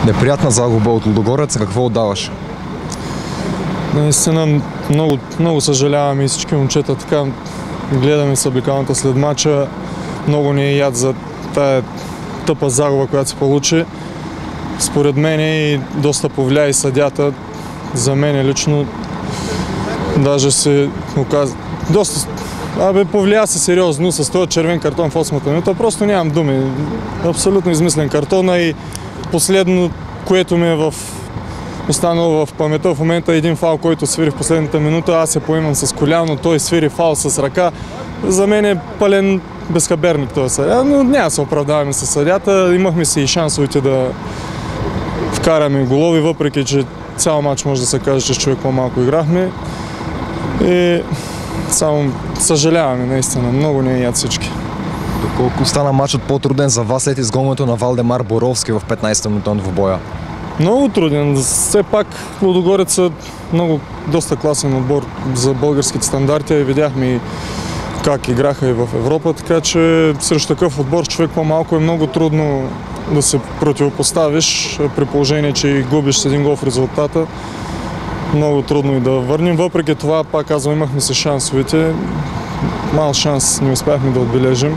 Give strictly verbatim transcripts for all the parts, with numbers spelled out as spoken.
Неприятна загуба от Лудогорец. Какво отдаваш? Наистина много, много съжалявам и всички момчета така гледаме съблекалната след мача. Много ни е яд за тая тъпа загуба, която се получи. Според мен и доста повлия и съдята. За мен лично даже се оказа доста... Абе, повлия се сериозно с този червен картон в осмата минута. Просто нямам думи. Абсолютно измислен картон. И последно, което ми е в... останало в паметта в момента, е един фал, който свири в последната минута. Аз се поимам с коляно, той свири фал с ръка. За мен е пълен безхаберник този съдя, но няма да се оправдаваме с съдята. Имахме си и шансовете да вкараме голови, въпреки че цял матч може да се каже, че с човек по-малко играхме. И само съжаляваме, наистина. Много не е яд всички. Доколко стана матчът по-труден за вас след изгонването на Валдемар Боровски в петнайсета минута в двубоя? Много труден. Все пак Лудогорец е много доста класен отбор за българските стандарти. Видяхме и как играха и в Европа, така че срещу такъв отбор човек по-малко е много трудно да се противопоставиш, при положение, че и губиш с един гол в резултата. Много трудно и да върнем. Въпреки това, пак казвам, имахме се шансовете. Мал шанс не успяхме да отбележим.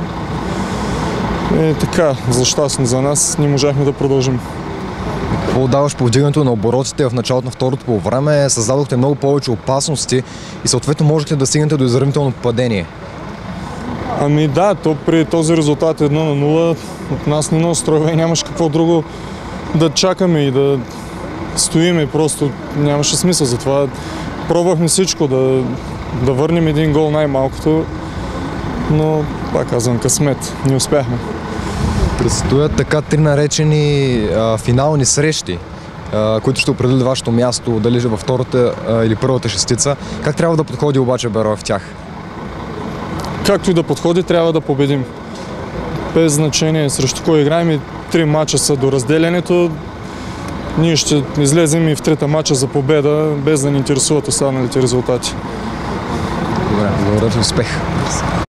И така, злощастно за нас, не можахме да продължим. Какво отдаваш по вдигането на оборотите в началото на второто по време? Създадохте много повече опасности и съответно можехте да стигнете до изравнително падение. Ами да, то при този резултат едно на нула от нас не настройва и нямаше какво друго да чакаме и да стоиме. Просто нямаше смисъл. Затова пробвахме всичко, да, да върнем един гол най-малкото, но пак казвам, късмет. Не успяхме. Предстоят така три наречени а, финални срещи, а, които ще определят вашето място, дали във втората а, или първата шестица. Как трябва да подходи обаче Берое в тях? Както и да подходи, трябва да победим. Без значение срещу кой играем, и три мача са до разделянето. Ние ще излезем и в трета мача за победа, без да ни интересуват останалите резултати. Добре, благодаря, успех!